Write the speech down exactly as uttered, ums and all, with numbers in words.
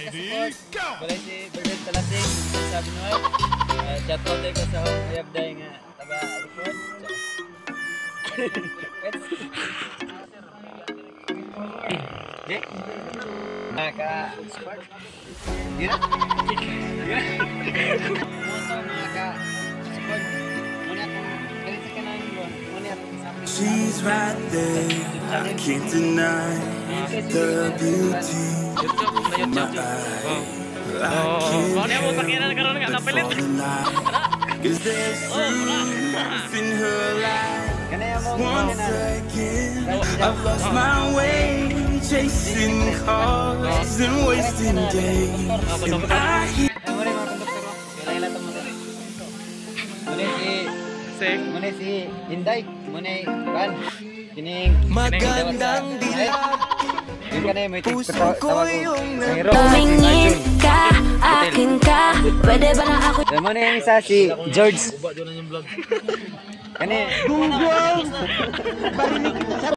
Ready, go! Balay si Bernard Talasing, sabi Noel. Uh, shout out ko sa Hayab Day nga taga-record. Di? Naka-spark? Di na? Di na? Moto naka-spark. Muna kung galit sa kanan mo. Muna She's right there, I can't deny the beauty in my eyes. I can't fall in line, cause there's truth in her lies. Once again, I've lost my way, chasing cars and wasting days. And I hear Muna si Inday, muna kan kining magandang dilag, yun ka na may puso tawag ko ko yung Tumingin ka, akin ka, pwede ba na ako? muna yung isa si George kani